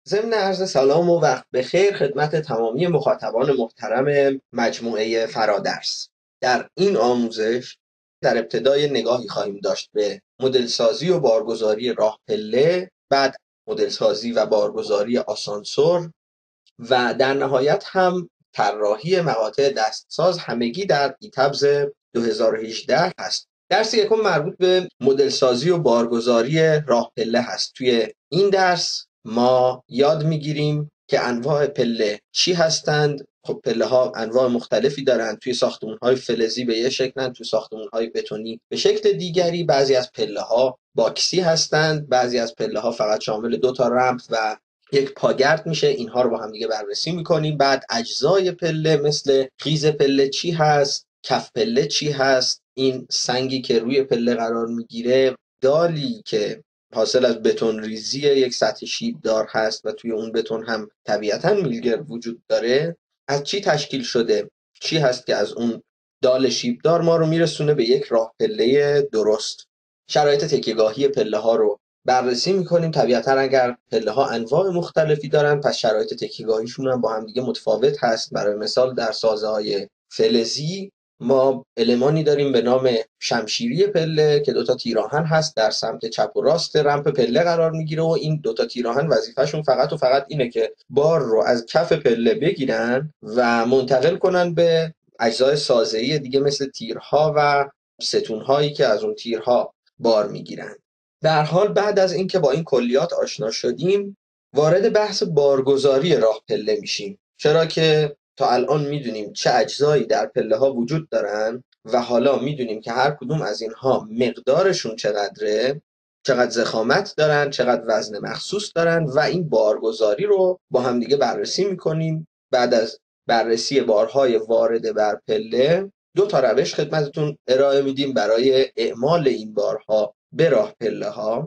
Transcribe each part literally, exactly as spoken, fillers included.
ضمن عرض سلام و وقت بخیر خدمت تمامی مخاطبان محترم مجموعه فرادرس. در این آموزش در ابتدای نگاهی خواهیم داشت به مدل سازی و بارگذاری راه پله، بعد مدل سازی و بارگذاری آسانسور و در نهایت هم طراحی مقاطع دستساز، همگی در ایتبز دو هزار و هجده هست. درس یکم مربوط به مدل سازی و بارگذاری راه پله هست. توی این درس ما یاد میگیریم که انواع پله چی هستند. خب پله ها انواع مختلفی دارند. توی ساختمون های فلزی به یه شکلن، توی ساختمون های بتونی به شکل دیگری. بعضی از پله ها باکسی هستند، بعضی از پله ها فقط شامل دو تا رمپ و یک پاگرد میشه. اینها رو با هم دیگه بررسی میکنیم. بعد اجزای پله مثل خیز پله چی هست، کف پله چی هست، این سنگی که روی پله قرار میگیره، دالی که حاصل از بتون ریزی یک سطح شیبدار هست و توی اون بتون هم طبیعتاً میلگر وجود داره، از چی تشکیل شده، چی هست که از اون دال شیبدار ما رو میرسونه به یک راه پله درست. شرایط تکیه‌گاهی پله ها رو بررسی میکنیم. طبیعتا اگر پله ها انواع مختلفی دارن، پس شرایط تکیه‌گاهیشون هم با هم دیگه متفاوت هست. برای مثال در سازه های فلزی ما المانی داریم به نام شمشیری پله که دوتا تیراهن هست، در سمت چپ و راست رمپ پله قرار میگیره و این دوتا تیراهن وظیفهشون فقط و فقط اینه که بار رو از کف پله بگیرن و منتقل کنن به اجزای سازه‌ای دیگه مثل تیرها و ستونهایی که از اون تیرها بار میگیرن. در حال بعد از اینکه با این کلیات آشنا شدیم، وارد بحث بارگذاری راه پله میشیم. چرا که تا الان میدونیم چه اجزایی در پله ها وجود دارن و حالا میدونیم که هر کدوم از اینها مقدارشون چقدره، چقدر ضخامت دارن، چقدر وزن مخصوص دارن و این بارگذاری رو با هم دیگه بررسی میکنیم. بعد از بررسی بارهای وارد بر پله، دو تا روش خدمتتون ارائه میدیم برای اعمال این بارها به راه پله ها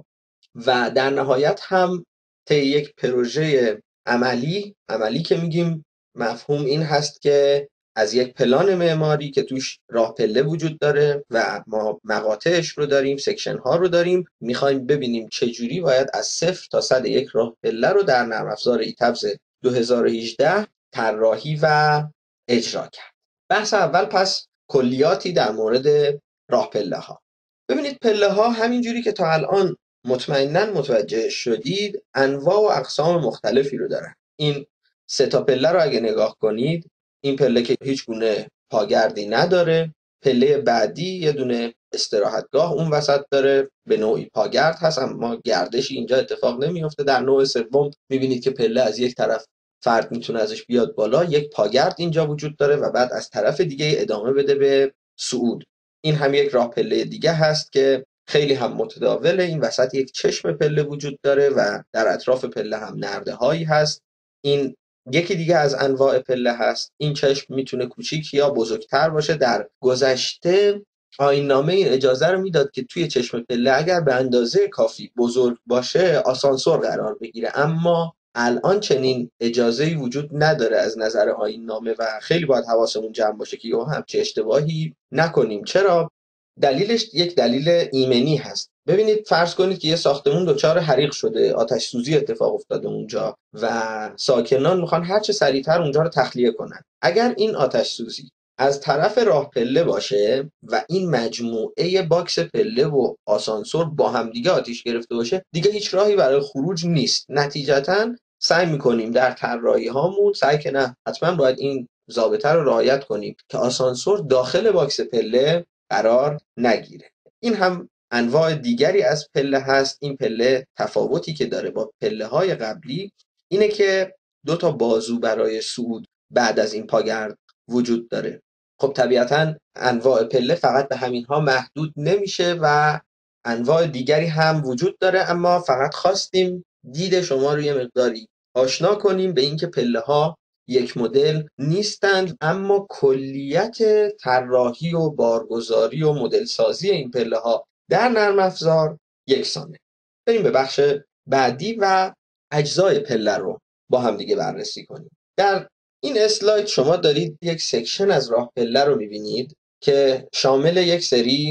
و در نهایت هم طی یک پروژه عملی عملی که میگیم مفهوم این هست که از یک پلان معماری که توش راه پله وجود داره و ما مقاطعش رو داریم، سکشن ها رو داریم، میخوایم ببینیم چجوری باید از صفر تا صد یک راه پله رو در نرم افزار ایتبز دو هزار و هجده طراحی و اجرا کرد. بحث اول پس کلیاتی در مورد راه پله ها. ببینید پله ها همینجوری که تا الان مطمئناً متوجه شدید انواع و اقسام مختلفی رو دارن. این سه تا پله رو اگه نگاه کنید، این پله که هیچ گونه پاگردی نداره، پله بعدی یه دونه استراحتگاه اون وسط داره، به نوعی پاگرد هست اما گردشی اینجا اتفاق نمیفته. در نوع سوم میبینید که پله از یک طرف فرد میتونه ازش بیاد بالا، یک پاگرد اینجا وجود داره و بعد از طرف دیگه ادامه بده به صعود. این هم یک راه پله دیگه هست که خیلی هم متداوله. این وسط یک چشم پله وجود داره و در اطراف پله هم نرده هایی هست. این یکی دیگه از انواع پله هست. این چشم میتونه کوچیک یا بزرگتر باشه. در گذشته آیین-نامه این اجازه رو میداد که توی چشم پله اگر به اندازه کافی بزرگ باشه آسانسور قرار بگیره، اما الان چنین اجازه‌ای وجود نداره از نظر آیین-نامه و خیلی باید حواسمون جمع باشه که یهو همچه اشتباهی نکنیم. چرا؟ دلیلش یک دلیل ایمنی هست. ببینید فرض کنید که یه ساختمون دچار حریق شده، آتش سوزی اتفاق افتاده اونجا و ساکنان میخوان هر چه سریعتر اونجا رو تخلیه کنن. اگر این آتش سوزی از طرف راه پله باشه و این مجموعه باکس پله و آسانسور با هم دیگه آتیش گرفته باشه، دیگه هیچ راهی برای خروج نیست. نتیجتاً سعی میکنیم در طراحی هامون سعی که نه حتما باید این ضابطه رو رعایت کنیم که آسانسور داخل باکس پله قرار نگیره. این هم انواع دیگری از پله هست. این پله تفاوتی که داره با پله های قبلی اینه که دو تا بازو برای صعود بعد از این پاگرد وجود داره. خب طبیعتا انواع پله فقط به همین ها محدود نمیشه و انواع دیگری هم وجود داره، اما فقط خواستیم دید شما رو یه مقداری آشنا کنیم به اینکه پله ها یک مدل نیستند، اما کلیت طراحی و بارگذاری و مدل سازی این پله ها در نرم افزار یکسانه. بریم به بخش بعدی و اجزای پله رو با هم دیگه بررسی کنیم. در این اسلاید شما دارید یک سکشن از راه پله رو میبینید که شامل یک سری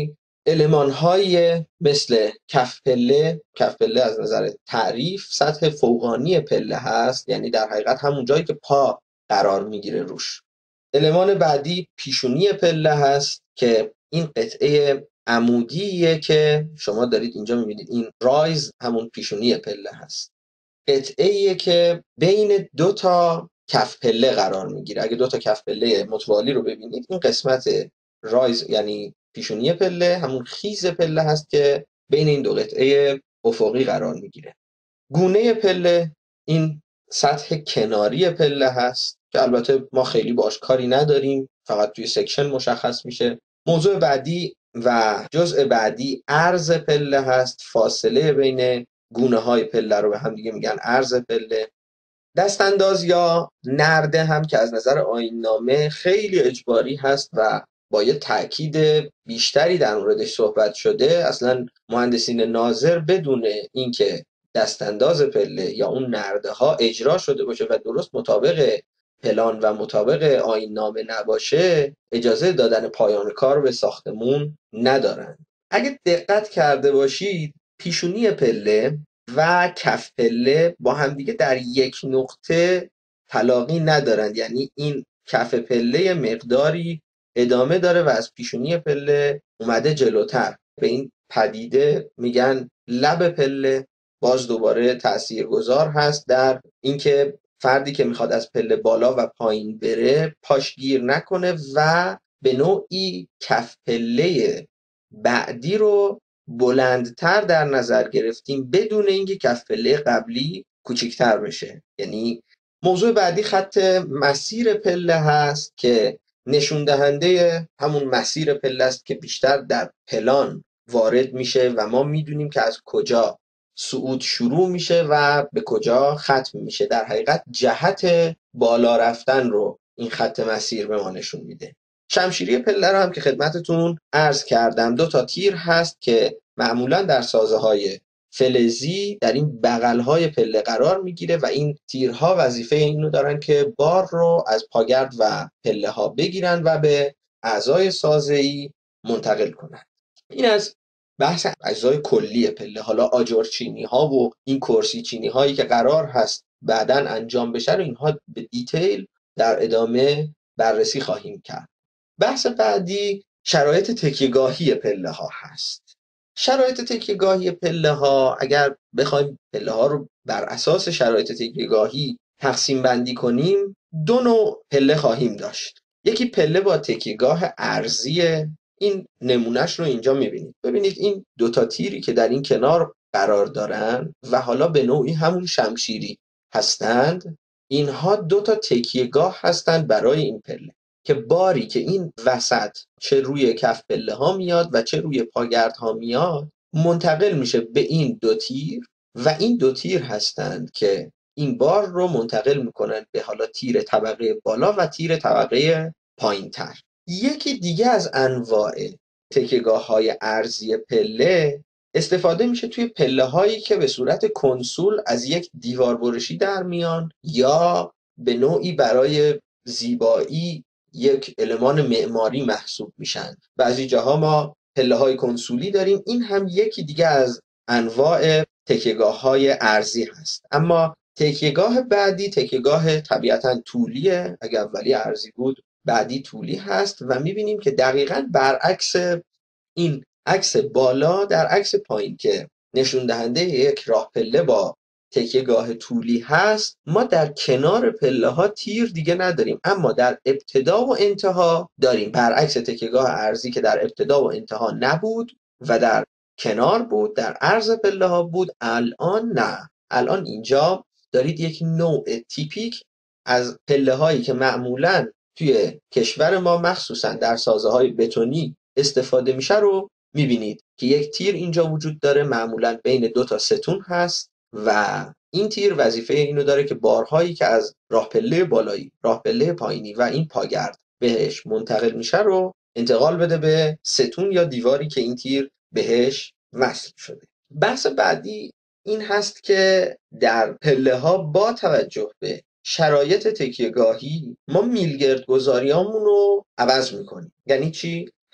المان‌های مثل کف پله، کف پله از نظر تعریف سطح فوقانی پله هست، یعنی در حقیقت همون جایی که پا قرار میگیره روش. المان بعدی پیشونی پله هست که این قطعه عمودیه که شما دارید اینجا میبینید، این رایز همون پیشونی پله هست. قطعه‌ایه که بین دو تا کف پله قرار میگیره. اگه دو تا کف پله متوالی رو ببینید، این قسمت رایز یعنی پیشونی پله همون خیز پله هست که بین این دو قطعه افقی قرار میگیره. گونه پله این سطح کناری پله هست که البته ما خیلی باش کاری نداریم، فقط توی سکشن مشخص میشه. موضوع بعدی و جزء بعدی عرض پله هست. فاصله بین گونه های پله رو به هم دیگه میگن عرض پله. دستانداز یا نرده هم که از نظر آیین‌نامه خیلی اجباری هست و با یه تأکید بیشتری در موردش صحبت شده. اصلا مهندسین ناظر بدون اینکه دستانداز پله یا اون نرده ها اجرا شده باشه و درست مطابق پلان و مطابق آیین‌نامه نباشه، اجازه دادن پایان کار به ساختمون ندارن. اگه دقت کرده باشید، پیشونی پله و کف پله با همدیگه در یک نقطه تلاقی ندارند، یعنی این کف پله مقداری ادامه داره و از پیشونی پله اومده جلوتر. به این پدیده میگن لب پله. باز دوباره تاثیرگذار هست در اینکه فردی که میخواد از پله بالا و پایین بره پاش گیر نکنه و به نوعی کف پله بعدی رو بلندتر در نظر گرفتیم بدون اینکه کف پله قبلی کوچکتر بشه. یعنی موضوع بعدی خط مسیر پله هست که نشون دهنده همون مسیر پله است که بیشتر در پلان وارد میشه و ما میدونیم که از کجا صعود شروع میشه و به کجا ختم میشه. در حقیقت جهت بالا رفتن رو این خط مسیر به ما نشون میده. شمشیری پله رو هم که خدمتتون عرض کردم، دو تا تیر هست که معمولا در سازه های فلزی در این بغل های پله قرار میگیره و این تیرها وظیفه اینو دارن که بار رو از پاگرد و پله ها بگیرن و به اعضای سازه‌ای منتقل کنن. این از بحث اجزای کلی پله. حالا آجر چینی ها و این کرسی چینی هایی که قرار هست بعداً انجام بشه رو اینها به دیتیل در ادامه بررسی خواهیم کرد. بحث بعدی شرایط تکیه‌گاهی پله ها هست. شرایط تکیه‌گاهی پله ها، اگر بخوایم پله ها رو بر اساس شرایط تکیه‌گاهی تقسیم بندی کنیم، دو نوع پله خواهیم داشت. یکی پله با تکیه‌گاه ارضی. این نمونهش رو اینجا میبینید. ببینید این دوتا تیری که در این کنار قرار دارن و حالا به نوعی همون شمشیری هستند، اینها دوتا تکیه‌گاه هستند برای این پله که باری که این وسط چه روی کف پله ها میاد و چه روی پاگرد ها میاد منتقل میشه به این دو تیر و این دو تیر هستند که این بار رو منتقل میکنن به حالا تیر طبقه بالا و تیر طبقه پایین تر. یکی دیگه از انواع تکیه‌گاه های ارضی پله استفاده میشه توی پله هایی که به صورت کنسول از یک دیوار برشی در میان یا به نوعی برای زیبایی یک المان معماری محسوب میشن. بعضی جاها ما پله های کنسولی داریم. این هم یکی دیگه از انواع تکیه‌گاه های ارضی هست. اما تکیه‌گاه بعدی تکیه‌گاه طبیعتاً طولیه. اگر اولی ارضی بود بعدی طولی هست و میبینیم که دقیقاً برعکس این عکس بالا در عکس پایین که نشون دهنده یک راه پله با تکیه‌گاه طولی هست، ما در کنار پله ها تیر دیگه نداریم، اما در ابتدا و انتها داریم. برعکس تکیه‌گاه ارضی که در ابتدا و انتها نبود و در کنار بود، در عرض پله ها بود، الان نه. الان اینجا دارید یک نوع تیپیک از پله هایی که معمولاً توی کشور ما مخصوصاً در سازه های بتونی استفاده میشه رو میبینید که یک تیر اینجا وجود داره، معمولاً بین دو تا ستون هست و این تیر وظیفه اینو داره که بارهایی که از راه پله بالایی، راه پله پایینی و این پاگرد بهش منتقل میشه رو انتقال بده به ستون یا دیواری که این تیر بهش وصل شده. بحث بعدی این هست که در پله ها با توجه به شرایط تکیه‌گاهی ما میلگرد گذاریامون رو عوض میکنیم. یعنی چی؟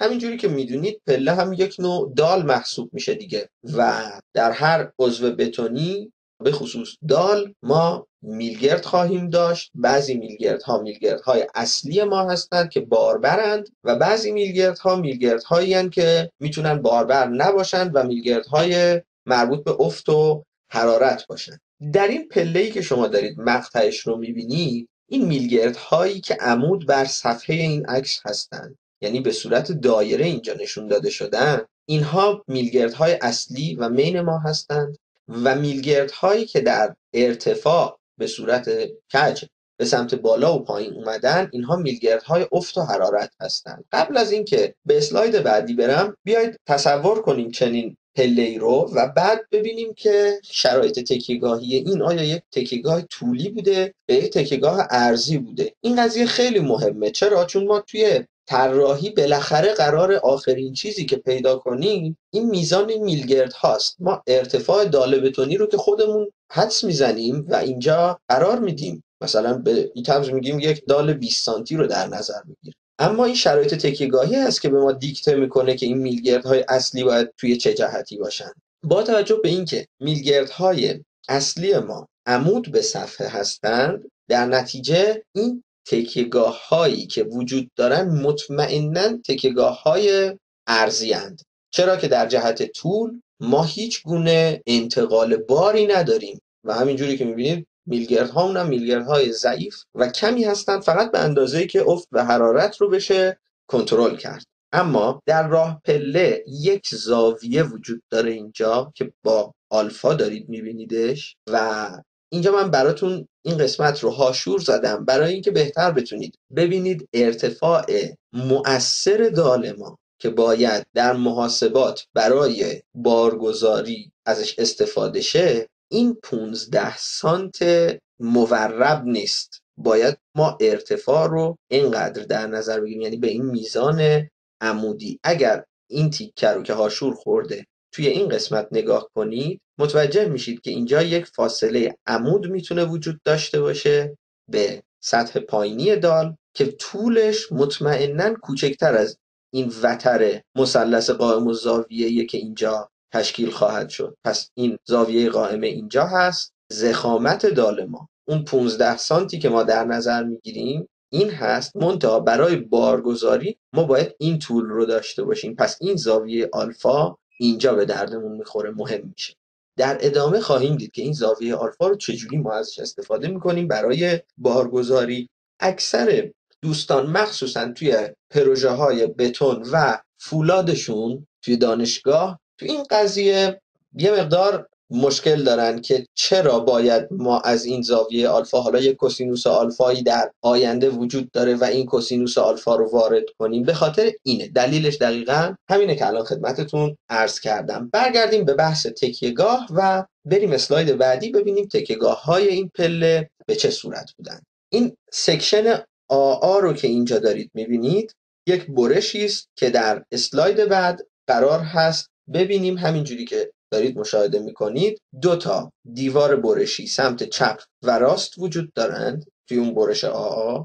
همینجوری که میدونید پله هم یک نوع دال محسوب میشه دیگه و در هر عضو بتونی به خصوص دال ما میلگرد خواهیم داشت. بعضی میلگردها میلگردهای اصلی ما هستند که باربرند و بعضی میلگردها میلگردهایی هستند که میتونن باربر نباشند و میلگردهای مربوط به افت و حرارت باشن. در این پله‌ای که شما دارید مقطعش رو میبینید، این میلگردهایی که عمود بر صفحه این عکس هستند، یعنی به صورت دایره اینجا نشون داده شدن، اینها میلگردهای اصلی و مین ما هستند و میلگردهایی که در ارتفاع به صورت کج به سمت بالا و پایین اومدن، اینها میلگردهای افت و حرارت هستند. قبل از اینکه به اسلاید بعدی برم، بیایید تصور کنیم چنین پله‌ای رو و بعد ببینیم که شرایط تکیه‌گاهی این آیا یک تکیه‌گاه طولی بوده یا یک تکیه‌گاه عرضی بوده. این قضیه خیلی مهمه. چرا؟ چون ما توی طراحی بالاخره قرار آخرین چیزی که پیدا کنیم این میزان میلگرد هاست. ما ارتفاع داله بتونی رو که خودمون حدس میزنیم و اینجا قرار میدیم، مثلا به این طرز میگیم یک دال بیست سانتی رو در نظر میگیریم، اما این شرایط تکیه‌گاهی هست که به ما دیکته میکنه که این میلگردهای اصلی باید توی چه جهتی باشن. با توجه به اینکه میلگردهای اصلی ما عمود به صفحه هستند، در نتیجه این تکیه‌گاه هایی که وجود دارن مطمئناً تکیه‌گاه های ارضی اند. چرا که در جهت طول ما هیچ گونه انتقال باری نداریم و همینجوری که میبینید میلگردها اونم میلگردهای ضعیف و کمی هستن، فقط به اندازه‌ای که افت و حرارت رو بشه کنترل کرد. اما در راه پله یک زاویه وجود داره اینجا که با آلفا دارید میبینیدش و اینجا من براتون این قسمت رو هاشور زدم برای اینکه بهتر بتونید ببینید ارتفاع مؤثر دال ما که باید در محاسبات برای بارگذاری ازش استفاده شه این پونزده سانت مورب نیست. باید ما ارتفاع رو اینقدر در نظر بگیریم، یعنی به این میزان عمودی. اگر این تیکه رو که هاشور خورده توی این قسمت نگاه کنید متوجه میشید که اینجا یک فاصله عمود میتونه وجود داشته باشه به سطح پایینی دال که طولش مطمئناً کوچکتر از این وتر مثلث قائم الزاویه‌ای که اینجا تشکیل خواهد شد. پس این زاویه قائمه اینجا هست. ضخامت دال ما اون پونزده سانتی که ما در نظر میگیریم این هست، منتها برای بارگذاری ما باید این طول رو داشته باشیم. پس این زاویه آلفا اینجا به دردمون میخوره، مهم میشه. در ادامه خواهیم دید که این زاویه آلفا رو چجوری ما ازش استفاده میکنیم برای بارگذاری. اکثر دوستان مخصوصا توی پروژه های بتون و فولادشون توی دانشگاه تو این قضیه یه مقدار مشکل دارن که چرا باید ما از این زاویه آلفا، حالا یک کوسینوس آلفایی در آینده وجود داره و این کوسینوس آلفا رو وارد کنیم. به خاطر اینه، دلیلش دقیقاً همینه که الان خدمتتون عرض کردم. برگردیم به بحث تکیه‌گاه و بریم اسلاید بعدی ببینیم تکیه‌گاه های این پله به چه صورت بودن. این سکشن آ رو که اینجا دارید میبینید یک برشی است که در اسلاید بعد قرار هست ببینیم. همینجوری که دارید مشاهده میکنید دو تا دیوار برشی سمت چپ و راست وجود دارند توی اون برش آ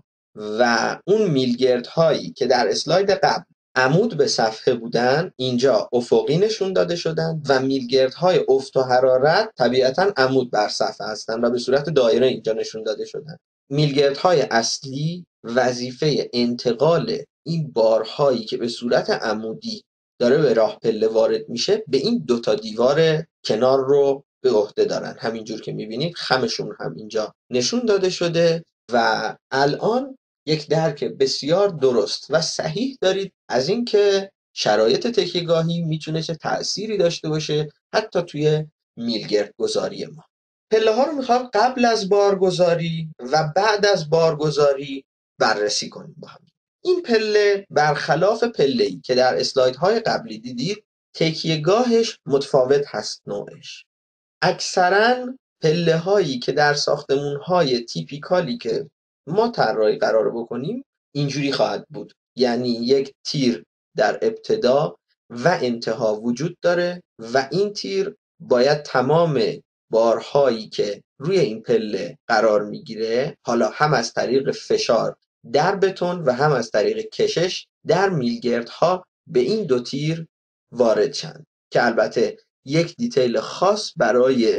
و اون میلگرد هایی که در اسلاید قبل عمود به صفحه بودن اینجا افقی نشون داده شدن و میلگرد های افت و حرارت طبیعتا عمود بر صفحه هستند و به صورت دایره اینجا نشون داده شدن. میلگرد های اصلی وظیفه انتقال این بارهایی که به صورت عمودی داره به راه پله وارد میشه به این دوتا دیوار کنار رو به عهده دارن. همینجور که میبینید خمشون هم اینجا نشون داده شده و الان یک درک بسیار درست و صحیح دارید از اینکه شرایط تکیه‌گاهی میتونه چه تأثیری داشته باشه حتی توی میلگرد گذاری ما. پله ها رو میخوام قبل از بارگذاری و بعد از بارگذاری بررسی کنیم با هم. این پله برخلاف پله‌ای که در اسلایدهای قبلی دیدید تکیه‌گاهش متفاوت هست نوعش. اکثراً پله هایی که در ساختمون های تیپیکالی که ما طراحی قرار بکنیم اینجوری خواهد بود، یعنی یک تیر در ابتدا و انتها وجود داره و این تیر باید تمام بارهایی که روی این پله قرار میگیره، حالا هم از طریق فشار در بتون و هم از طریق کشش در میلگردها به این دو تیر وارد شن که البته یک دیتیل خاص برای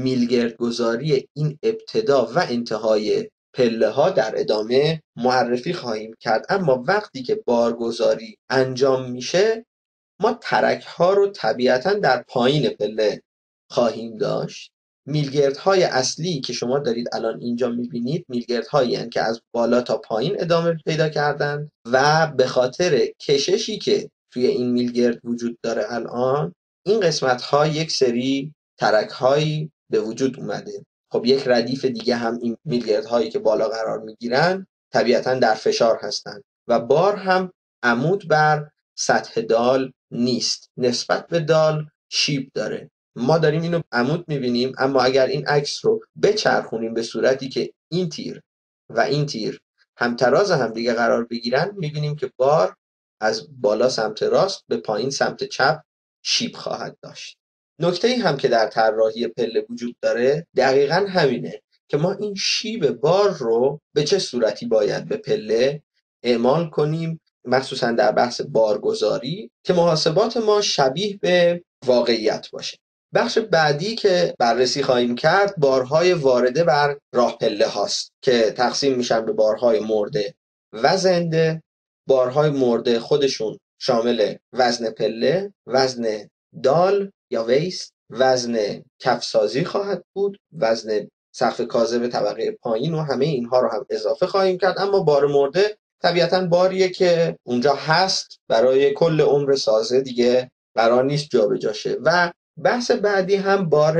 میلگردگذاری این ابتدا و انتهای پله ها در ادامه معرفی خواهیم کرد. اما وقتی که بارگذاری انجام میشه ما ترک ها رو طبیعتا در پایین پله خواهیم داشت. میلگردهای اصلی که شما دارید الان اینجا میبینید میلگردهایی هستند که از بالا تا پایین ادامه پیدا کردن و به خاطر کششی که توی این میلگرد وجود داره الان این قسمت ها یک سری ترک هایی به وجود اومده. خب یک ردیف دیگه هم این میلگردهایی که بالا قرار میگیرن طبیعتا در فشار هستند و بار هم عمود بر سطح دال نیست، نسبت به دال شیب داره. ما داریم اینو عمود میبینیم، اما اگر این عکس رو بچرخونیم به صورتی که این تیر و این تیر همتراز هم دیگه قرار بگیرن میبینیم که بار از بالا سمت راست به پایین سمت چپ شیب خواهد داشت. نکته ای هم که در طراحی پله وجود داره دقیقاً همینه که ما این شیب بار رو به چه صورتی باید به پله اعمال کنیم، مخصوصا در بحث بارگذاری، که محاسبات ما شبیه به واقعیت باشه. بخش بعدی که بررسی خواهیم کرد بارهای وارده بر راه پله هاست که تقسیم میشن به بارهای مرده و زنده. بارهای مرده خودشون شامل وزن پله، وزن دال یا ویست، وزن کفسازی خواهد بود، وزن سقف کاذب طبقه پایین و همه اینها رو هم اضافه خواهیم کرد. اما بار مرده طبیعتاً باریه که اونجا هست، برای کل عمر سازه دیگه قرار نیست جابجا شه. و بحث بعدی هم بار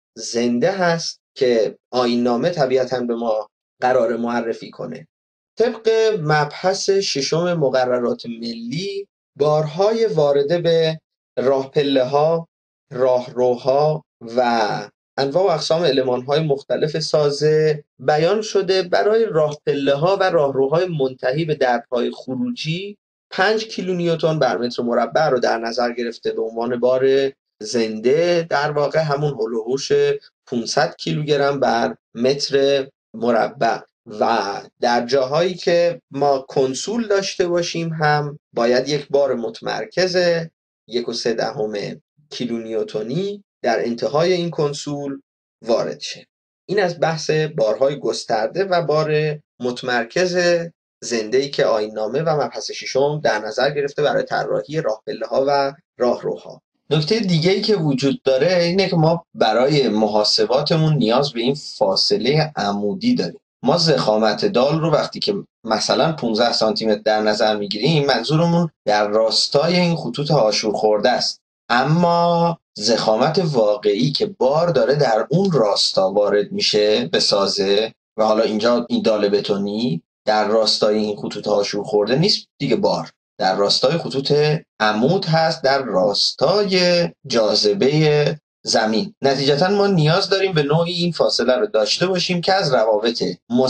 زنده هست که آیین‌نامه طبیعتاً به ما قرار معرفی کنه. طبق مبحث ششم مقررات ملی بارهای وارده به راه پله ها، راهروها و انواع و اقسام المان‌های مختلف سازه بیان شده برای راه پله ها و راهروهای منتهی به درهای خروجی پنج کیلونیوتن بر متر مربع رو در نظر گرفته به عنوان بار زنده، در واقع همون هول و هوش پانصد کیلوگرم بر متر مربع. و در جاهایی که ما کنسول داشته باشیم هم باید یک بار متمرکز یک و سه دهم کیلونیوتنی در انتهای این کنسول وارد شه. این از بحث بارهای گسترده و بار متمرکز زنده‌ای که آیین‌نامه و مبحث ششم در نظر گرفته برای طراحی راه پله‌ها و راهروها. نکته دیگه‌ای که وجود داره اینه که ما برای محاسباتمون نیاز به این فاصله عمودی داریم. ما ضخامت دال رو وقتی که مثلا پانزده سانتی متر در نظر میگیریم منظورمون در راستای این خطوط آشور خورده است، اما ضخامت واقعی که بار داره در اون راستا وارد میشه به سازه و حالا اینجا این دال بتونی در راستای این خطوط آشور خورده نیست دیگه، بار در راستای خطوط عمود هست، در راستای جاذبه زمین. نتیجتا ما نیاز داریم به نوعی این فاصله رو داشته باشیم که از روابط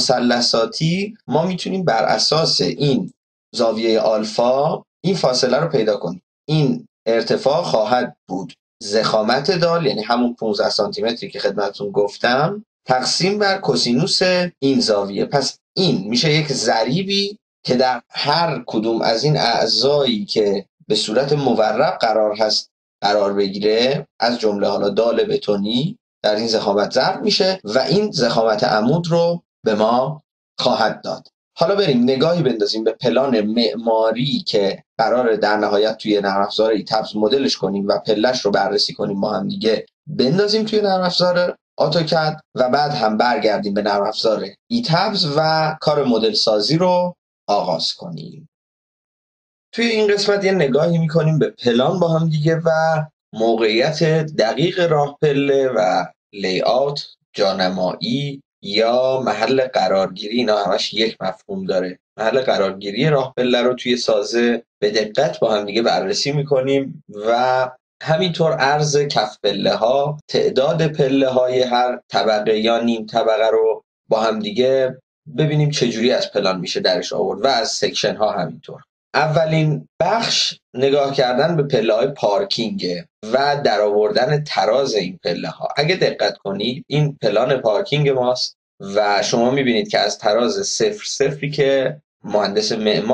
مثلثاتی ما میتونیم بر اساس این زاویه آلفا این فاصله رو پیدا کنیم. این ارتفاع خواهد بود ضخامت دال، یعنی همون پانزده سانتی متری که خدمتتون گفتم، تقسیم بر کوسینوس این زاویه. پس این میشه یک ضریبی که در هر کدوم از این اعضایی که به صورت مورب قرار هست قرار بگیره، از جمله حالا دال بتونی، در این ضخامت ضرب میشه و این ضخامت عمود رو به ما خواهد داد. حالا بریم نگاهی بندازیم به پلان معماری که قراره در نهایت توی نرم افزار ایتابس مدلش کنیم و پلش رو بررسی کنیم، ما هم دیگه بندازیم توی نرم افزار اتوکد و بعد هم برگردیم به نرم افزار ایتابس و کار مدل سازی رو آغاز کنیم. توی این قسمت یه نگاهی میکنیم به پلان با هم دیگه و موقعیت دقیق راه پله و لی‌آوت، جانمایی یا محل قرارگیری. اینا همش یک مفهوم داره. محل قرارگیری راه پله رو توی سازه به دقت با هم دیگه بررسی میکنیم و همینطور عرض کف پله ها، تعداد پله های هر طبقه یا نیم طبقه رو با هم دیگه ببینیم چجوری از پلان میشه درش آورد و از سکشن ها همینطور. اولین بخش نگاه کردن به پله های پارکینگ و در آوردن تراز این پله ها. اگه دقت کنید این پلان پارکینگ ماست و شما میبینید که از تراز صفر صفری که مهندس معمار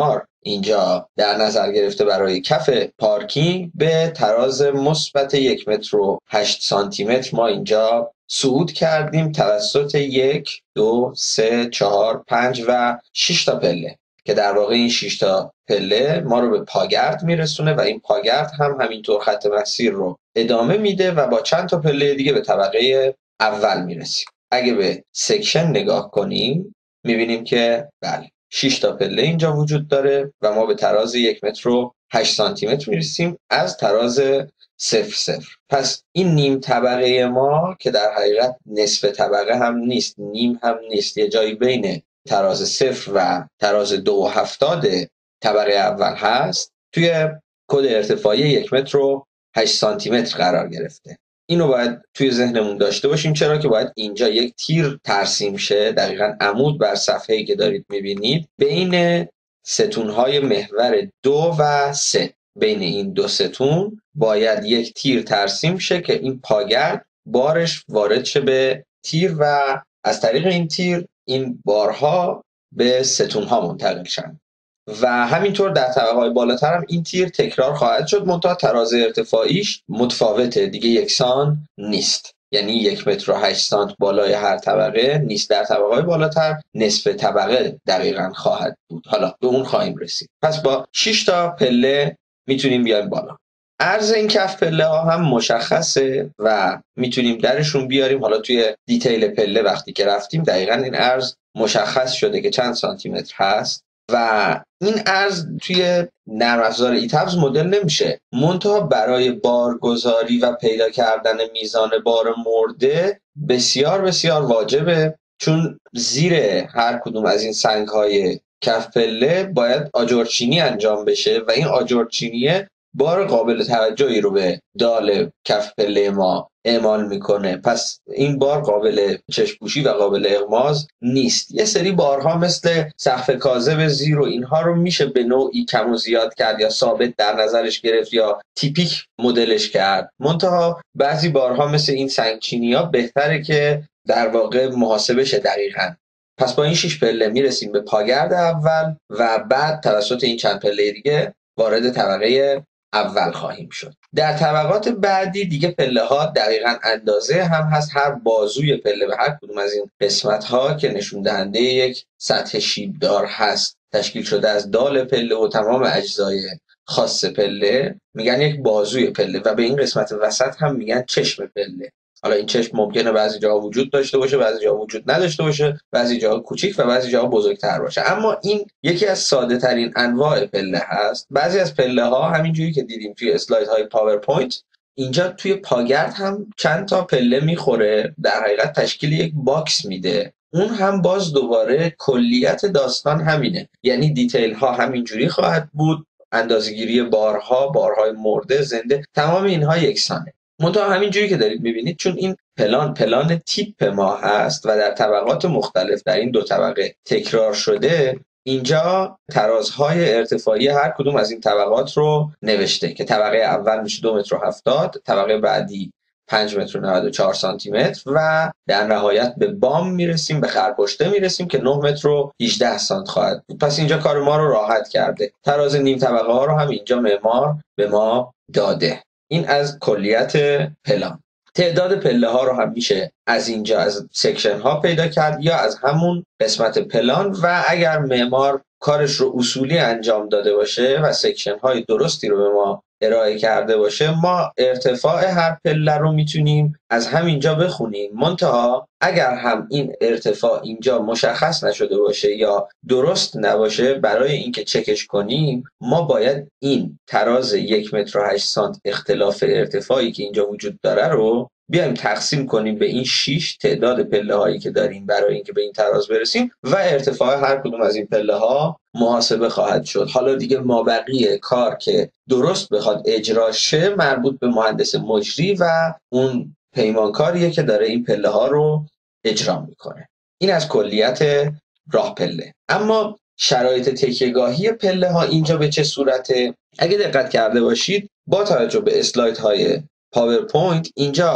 اینجا در نظر گرفته برای کف پارکینگ به تراز مثبت یک متر و هشت سانتی متر ما اینجا صعود کردیم توسط یک، دو، سه، چهار، پنج و شش تا پله که در واقع این شش تا پله ما رو به پاگرد میرسونه و این پاگرد هم همینطور خط مسیر رو ادامه میده و با چند تا پله دیگه به طبقه اول میرسیم. اگه به سکشن نگاه کنیم میبینیم که بله شش تا پله اینجا وجود داره و ما به تراز یک متر و هشت سانتی متر میرسیم از تراز صفر صفر. پس این نیم طبقه ما که در حقیقت نصف طبقه هم نیست، نیم هم نیست، یه جایی بین تراز صفر و تراز دو و هفتاد طبقه اول هست، توی کد ارتفاعی یک متر و هشت سانتی متر قرار گرفته. اینو باید توی ذهنمون داشته باشیم، چرا که باید اینجا یک تیر ترسیم شه، دقیقاً عمود بر صفحه‌ای که دارید می‌بینید بین ستون‌های محور دو و سه، بین این دو ستون باید یک تیر ترسیم شه که این پاگرد بارش وارد شه به تیر و از طریق این تیر این بارها به ستون‌ها منتقل شن و همینطور در طبقه‌های بالاتر هم این تیر تکرار خواهد شد، منتها تراز ارتفاعیش متفاوته دیگه، یکسان نیست. یعنی یک متر و هشت سانت بالای هر طبقه نیست، در طبقه‌های بالاتر نصف طبقه دقیقاً خواهد بود. حالا به اون خواهیم رسید. پس با شش تا پله میتونیم بیایم بالا. عرض این کف پله ها هم مشخصه و میتونیم درشون بیاریم. حالا توی دیتیل پله وقتی که رفتیم دقیقاً این عرض مشخص شده که چند سانتی متر هست و این عرض توی نرم افزار ایتابز مدل نمیشه، منتها برای بارگذاری و پیدا کردن میزان بار مرده بسیار بسیار واجبه، چون زیر هر کدوم از این سنگ های کف پله باید آجرچینی انجام بشه و این آجرچینیه بار قابل توجهی رو به دال کف پله ما اعمال میکنه. پس این بار قابل چشم‌پوشی و قابل اغماز نیست. یه سری بارها مثل سقف کاذب زیر و اینها رو میشه به نوعی کم و زیاد کرد یا ثابت در نظرش گرفت یا تیپیک مدلش کرد، منتها بعضی بارها مثل این سنگچینی ها بهتره که در واقع محاسبه شه دقیقاً. پس با این شش پله میرسیم به پاگرد اول و بعد توسط این چند پله دیگه وارد طبقه اول خواهیم شد. در طبقات بعدی دیگه پله ها دقیقاً اندازه هم هست، هر بازوی پله به هر کدوم از این قسمت ها که نشون دهنده یک سطح شیبدار هست تشکیل شده از دال پله و تمام اجزای خاص پله میگن یک بازوی پله و به این قسمت وسط هم میگن چشم پله. حالا این چشم ممکنه بعضی جاها وجود داشته باشه، بعضی جاها وجود نداشته باشه، بعضی جاها کوچیک و بعضی جاها بزرگتر باشه، اما این یکی از ساده ترین انواع پله هست. بعضی از پله ها همینجوری که دیدیم توی اسلاید های پاورپوینت اینجا توی پاگرد هم چند تا پله میخوره، در حقیقت تشکیل یک باکس میده. اون هم باز دوباره کلیت داستان همینه، یعنی دیتیل ها همینجوری خواهد بود، اندازه‌گیری بارها، بارهای مرده، زنده، تمام اینها یکسانه. منتها همینجوری که دارید میبینید چون این پلان پلان تیپ ما هست و در طبقات مختلف در این دو طبقه تکرار شده، اینجا ترازهای ارتفاعی هر کدوم از این طبقات رو نوشته که طبقه اول میشه دو متر و هفتاد، طبقه بعدی پنج متر و نود و چهار سانتی متر و در نهایت به بام میرسیم، به خرپشته میرسیم که نه متر و هجده سانت خواهد بود. پس اینجا کار ما رو راحت کرده. تراز نیم طبقه ها رو هم اینجا معمار به ما داده. این از کلیت پلان. تعداد پله ها رو هم میشه از اینجا از سکشن ها پیدا کرد یا از همون قسمت پلان و اگر معمار کارش رو اصولی انجام داده باشه و سکشن های درستی رو به ما ارائه کرده باشه، ما ارتفاع هر پله رو میتونیم از همینجا بخونیم. منتها اگر هم این ارتفاع اینجا مشخص نشده باشه یا درست نباشه، برای اینکه چکش کنیم ما باید این تراز یک متر و هشت سانت اختلاف ارتفاعی که اینجا وجود داره رو بیایم تقسیم کنیم به این شش تعداد پله هایی که داریم برای اینکه به این تراز برسیم و ارتفاع هر کدوم از این پله ها محاسبه خواهد شد. حالا دیگه مابقی کار که درست بخواد اجرا شه مربوط به مهندس مجری و اون پیمانکاریه که داره این پله ها رو اجرا میکنه. این از کلیت راه پله. اما شرایط تکیه‌گاهی پله ها اینجا به چه صورته؟ اگه دقت کرده باشید با توجه به اسلاید های پاورپوینت اینجا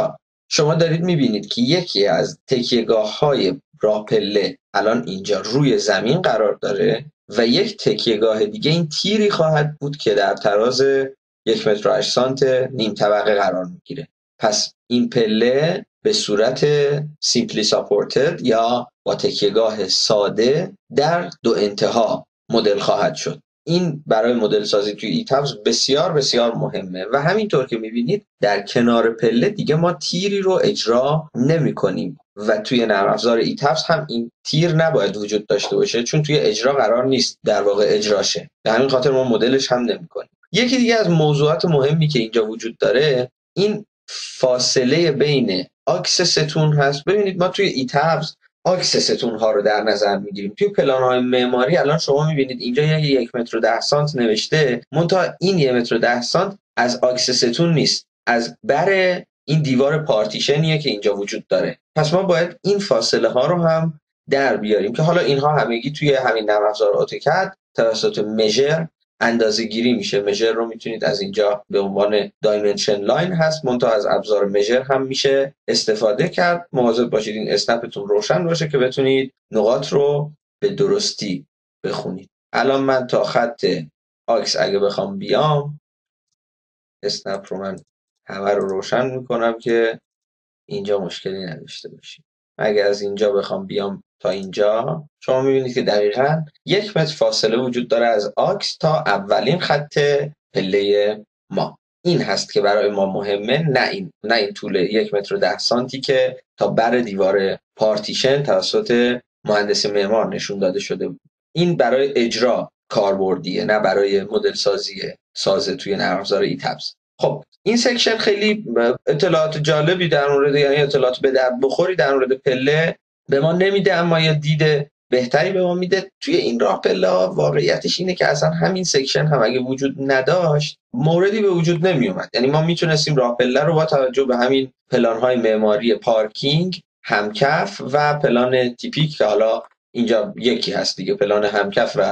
شما دارید میبینید که یکی از تکیهگاه‌های راه پله الان اینجا روی زمین قرار داره و یک تکیهگاه دیگه این تیری خواهد بود که در تراز یک متر و هشت سانت نیم طبقه قرار میگیره. پس این پله به صورت سیمپلی ساپورتد یا با تکیهگاه ساده در دو انتها مدل خواهد شد. این برای مدل سازی توی ایتابس بسیار بسیار مهمه و همینطور که میبینید در کنار پله دیگه ما تیری رو اجرا نمی کنیم و توی نرم افزار ایتابس هم این تیر نباید وجود داشته باشه چون توی اجرا قرار نیست در واقع اجراشه. به همین خاطر ما مدلش هم نمی کنیم. یکی دیگه از موضوعات مهمی که اینجا وجود داره این فاصله بین آکس ستون هست. ببینید ما توی ایتابس آکس ستون ها رو در نظر میگیریم. توی پلان های معماری الان شما میبینید اینجا یک یک متر و ده سانت نوشته، منتها این یک متر و ده سانت از آکس ستون نیست، از بر این دیوار پارتیشنیه که اینجا وجود داره. پس ما باید این فاصله ها رو هم در بیاریم که حالا اینها همگی توی همین نرم افزار اتوکد توسط مژر اندازه گیری میشه. مژر رو میتونید از اینجا به عنوان دایمنشن لاین هست، منتها از ابزار مژر هم میشه استفاده کرد. مواظب باشید این اسنپتون روشن باشه که بتونید نقاط رو به درستی بخونید. الان من تا خط آکس اگه بخوام بیام، اسنپ رو من همه رو روشن میکنم که اینجا مشکلی نداشته باشید. اگه از اینجا بخوام بیام تا اینجا، شما میبینید که دقیقاً یک متر فاصله وجود داره از آکس تا اولین خط پله ما. این هست که برای ما مهمه، نه این نه این طول یک متر و ده سانتی که تا بر دیوار پارتیشن توسط مهندس معمار نشون داده شده بود. این برای اجرا کاربردیه، نه برای مدل سازی سازه توی نرم افزار ایتابس. خب این سکشن خیلی اطلاعات جالبی در مورد، یعنی اطلاعات به درد بخوری در مورد پله به ما نمیده، اما یه دید بهتری به ما میده. توی این راه پله ها واقعیتش اینه که اصلا همین سکشن هم اگه وجود نداشت موردی به وجود نمی اومد. یعنی ما میتونستیم راه پله رو با توجه به همین پلان های معماری پارکینگ، همکف و پلان تیپیک که حالا اینجا یکی هست دیگه، پلان همکف و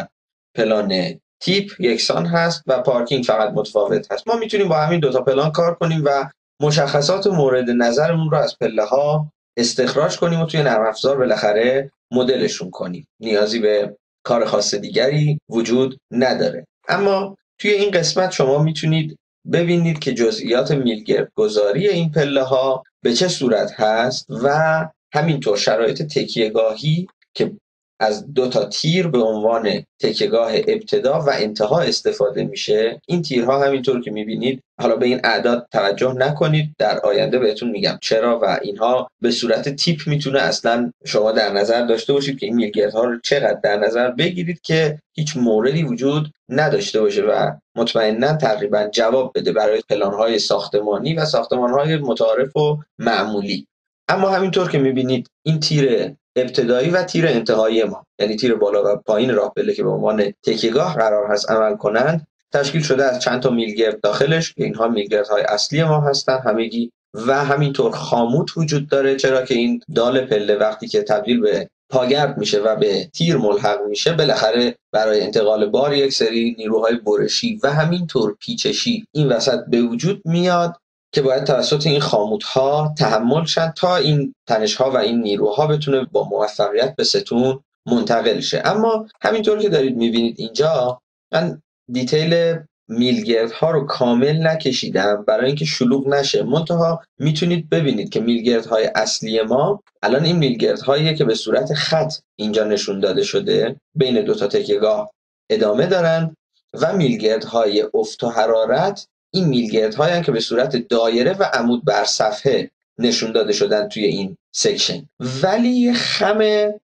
پلان تیپ یکسان هست و پارکینگ فقط متفاوت هست. ما میتونیم با همین دوتا پلان کار کنیم و مشخصات مورد نظرمون رو از پله ها استخراج کنیم و توی نرم افزار بالاخره مدلشون کنیم. نیازی به کار خاص دیگری وجود نداره. اما توی این قسمت شما میتونید ببینید که جزئیات میلگرد گذاری این پله ها به چه صورت هست و همینطور شرایط تکیهگاهی که از دو تا تیر به عنوان تکیهگاه ابتدا و انتها استفاده میشه. این تیرها همینطور که میبینید، حالا به این اعداد توجه نکنید، در آینده بهتون میگم چرا، و اینها به صورت تیپ میتونه اصلا شما در نظر داشته باشید که این میلگردها رو چقدر در نظر بگیرید که هیچ موردی وجود نداشته باشه و مطمئنا تقریبا جواب بده برای پلانهای ساختمانی و ساختمانهای متعارف و معمولی. اما همینطور که میبینید این تیر ابتدایی و تیر انتهایی ما، یعنی تیر بالا و پایین راه پله که به عنوان تکیهگاه قرار هست عمل کنند، تشکیل شده از چند تا میلگرد داخلش که اینها میلگردهای اصلی ما هستن همگی، و همینطور خاموت وجود داره، چرا که این دال پله وقتی که تبدیل به پاگرد میشه و به تیر ملحق میشه، بالاخره برای انتقال بار یک سری نیروهای برشی و همینطور پیچشی این وسط به وجود میاد که باید توسط این خاموت‌ها تحمل شد تا این تنش‌ها و این نیروها بتونه با موفقیت به ستون منتقل شه. اما همینطور که دارید می‌بینید اینجا، من دیتیل میلگردها رو کامل نکشیدم برای اینکه شلوغ نشه، منتها میتونید ببینید که میلگردهای اصلی ما الان این میلگردهاییه که به صورت خط اینجا نشون داده شده، بین دو تا تکیهگاه ادامه دارن، و میلگردهای افت و حرارت این میلگردهایی هستند که به صورت دایره و عمود بر صفحه نشون داده شدن توی این سکشن. ولی خم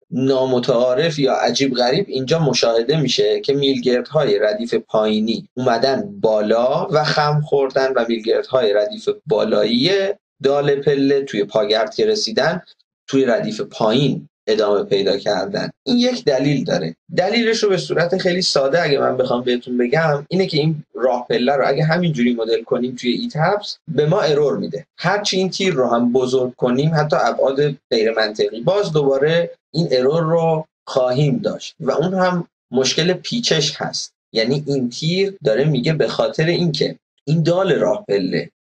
نامتعارف یا عجیب غریب اینجا مشاهده میشه که میلگردهای ردیف پایینی اومدن بالا و خم خوردن و میلگردهای ردیف بالایی دال پله توی پاگرد که رسیدن توی ردیف پایین ادامه پیدا کردن. این یک دلیل داره. دلیلش رو به صورت خیلی ساده اگه من بخوام بهتون بگم اینه که این راه پله رو اگه همینجوری مدل کنیم توی ایتابس به ما ارور میده. هرچی این تیر رو هم بزرگ کنیم، حتی ابعاد غیر منطقی، باز دوباره این ارور رو خواهیم داشت و اون هم مشکل پیچش هست. یعنی این تیر داره میگه به خاطر اینکه این دال راه پله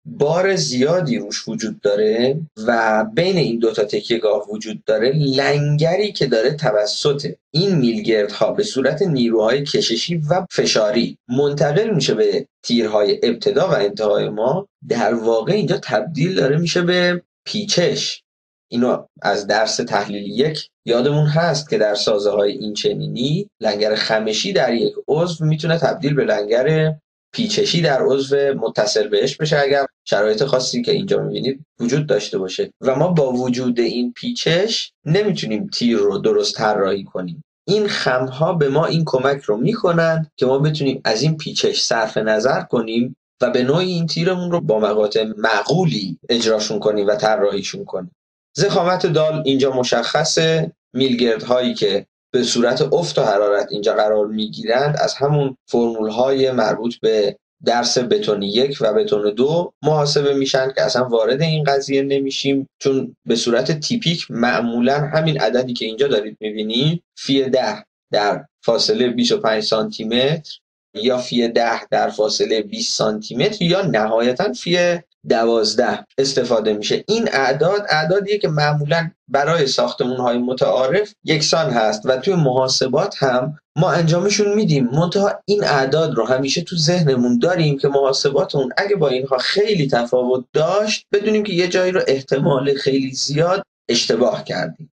بار زیادی روش وجود داره و بین این دوتا تکیهگاه وجود داره لنگری که داره توسط این میلگردها به صورت نیروهای کششی و فشاری منتقل میشه به تیرهای ابتدا و انتهای ما، در واقع اینجا تبدیل داره میشه به پیچش. اینو از درس تحلیل یک یادمون هست که در سازه های این چنینی لنگر خمشی در یک عضو میتونه تبدیل به لنگر پیچشی در عضو متصل بهش بشه اگر شرایط خاصی که اینجا میبینید وجود داشته باشه و ما با وجود این پیچش نمیتونیم تیر رو درست طراحی کنیم. این خمها به ما این کمک رو میکنن که ما بتونیم از این پیچش صرف نظر کنیم و به نوعی این تیرمون رو با مقاطع معقولی اجراشون کنیم و طراحیشون کنیم. ضخامت دال اینجا مشخصه. میلگردهایی که به صورت افت و حرارت اینجا قرار میگیرند از همون فرمول های مربوط به درس بتون یک و بتون دو محاسبه میشن که اصلا وارد این قضیه نمیشیم، چون به صورت تیپیک معمولا همین عددی که اینجا دارید میبینید فی ده در فاصله بیست و پنج سانتی متر یا فی ده در فاصله بیست سانتی متر یا نهایتا فی دوازده استفاده میشه. این اعداد اعدادیه که معمولا برای ساختمان‌های متعارف یکسان هست و توی محاسبات هم ما انجامشون میدیم، منتها این اعداد رو همیشه تو ذهنمون داریم که محاسباتمون اگه با اینها خیلی تفاوت داشت بدونیم که یه جایی رو احتمال خیلی زیاد اشتباه کردیم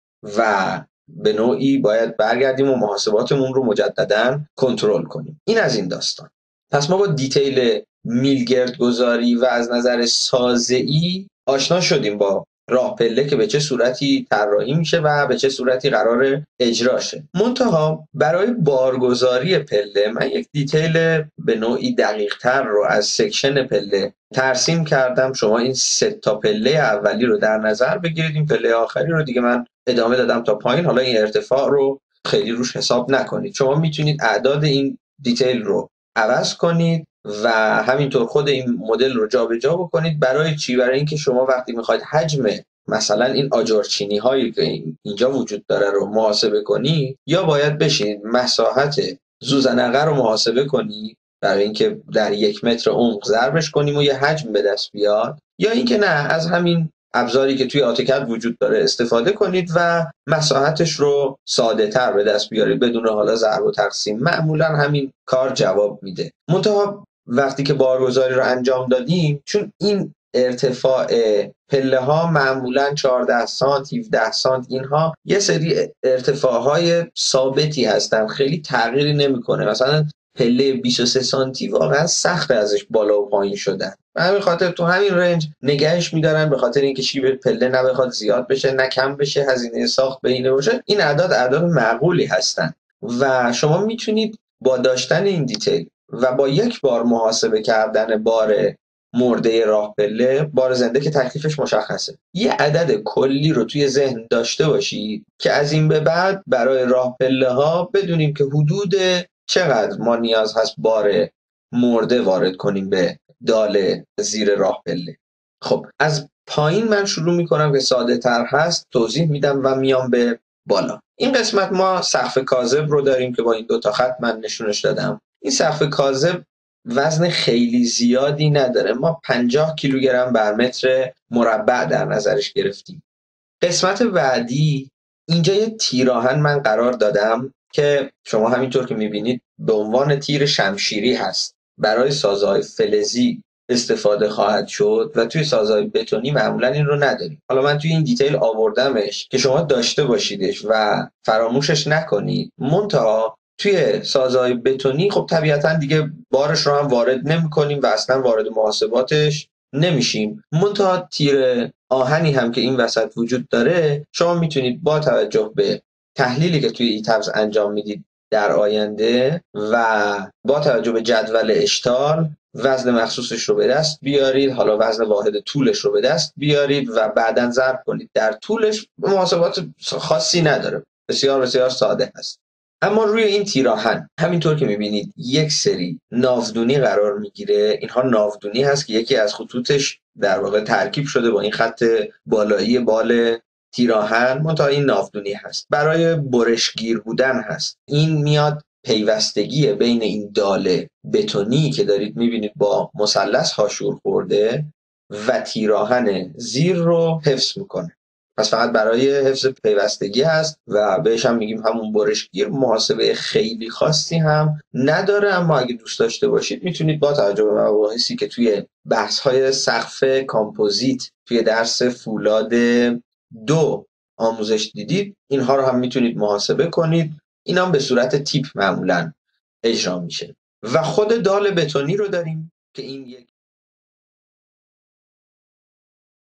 و به نوعی باید برگردیم و محاسباتمون رو مجددا کنترل کنیم. این از این داستان. پس ما با دیتیل میلگرد گذاری و از نظر سازه‌ای آشنا شدیم با راه پله که به چه صورتی طراحی میشه و به چه صورتی قرار اجرا شه. منتها برای بارگذاری پله من یک دیتیل به نوعی دقیق تر رو از سکشن پله ترسیم کردم. شما این سه تا پله اولی رو در نظر بگیرید، این پله آخری رو دیگه من ادامه دادم تا پایین. حالا این ارتفاع رو خیلی روش حساب نکنید، شما میتونید اعداد این دیتیل رو عوض کنید و همینطور خود این مدل رو جابجا بکنید. برای چی؟ برای اینکه شما وقتی میخواید حجم مثلا این آجرچینی هایی که اینجا وجود داره رو محاسبه کنی، یا باید بشینید مساحت زوزنقه رو محاسبه کنی برای اینکه در یک متر عمق ضربش کنیم و یه حجم به دست بیاد، یا اینکه نه از همین ابزاری که توی آتوکد وجود داره استفاده کنید و مساحتش رو ساده تر به دست بیارید بدون حالا ضرب و تقسیم. معمولا همین کار جواب میده. منتها وقتی که بارگذاری رو انجام دادیم، چون این ارتفاع پله ها معمولا چهارده سانت هفده سانت اینها یه سری ارتفاع های ثابتی هستن، خیلی تغییری نمیکنه. مثلا پله بیست و سه سانتی واقعا سخت ازش بالا و پایین شدن و همین خاطر تو همین رنج نگهش میدارن، به خاطر اینکه شیب پله نه بخواد زیاد بشه نه کم بشه، هزینه ساخت بهینه باشه. این اعداد اعداد معقولی هستن و شما میتونید با داشتن این دیتیل و با یک بار محاسبه کردن بار مرده راه پله، بار زنده که تکلیفش مشخصه، یه عدد کلی رو توی ذهن داشته باشید که از این به بعد برای راه پله ها بدونیم که حدود چقدر ما نیاز هست بار مرده وارد کنیم به دال زیر راه پله. خب از پایین من شروع میکنم که ساده تر هست، توضیح میدم و میام به بالا. این قسمت ما سقف کاذب رو داریم که با این دو تا خط من نشونش دادم. این سقف کاذب وزن خیلی زیادی نداره، ما پنجاه کیلوگرم بر متر مربع در نظرش گرفتیم. قسمت بعدی اینجا یه تیراهن من قرار دادم که شما همینطور که میبینید به عنوان تیر شمشیری هست، برای سازهای فلزی استفاده خواهد شد و توی سازهای بتونی معمولا این رو نداریم. حالا من توی این دیتیل آوردمش که شما داشته باشیدش و فراموشش نکنید. منتها توی سازهای بتونی خب طبیعتا دیگه بارش رو هم وارد نمی کنیم و اصلا وارد محاسباتش نمیشیم. منتها تیر آهنی هم که این وسط وجود داره، شما میتونید با توجه به تحلیلی که توی ایتابز انجام میدید در آینده و با توجه به جدول اشتال وزن مخصوصش رو به دست بیارید، حالا وزن واحد طولش رو به دست بیارید و بعداً ضرب کنید در طولش. محاسبات خاصی نداره، بسیار بسیار ساده هست. اما روی این تیراهن همینطور که میبینید یک سری ناودونی قرار میگیره. اینها ناودونی هست که یکی از خطوطش در واقع ترکیب شده با این خط بالایی بال تیراهن، منتها این ناودونی هست، برای برشگیر بودن هست. این میاد پیوستگی بین این دال بتونی که دارید میبینید با مثلث هاشور خورده و تیراهن زیر رو حفظ میکنه. پس فقط برای حفظ پیوستگی هست و بهش هم میگیم همون برشگیر. محاسبه خیلی خاصی هم نداره، اما اگه دوست داشته باشید میتونید با توجه به مباحثی که توی بحث‌های سقف کامپوزیت توی درس فولاد دو آموزش دیدید، اینها رو هم میتونید محاسبه کنید. این هم به صورت تیپ معمولا اجرا میشه. و خود دال بتونی رو داریم که این یک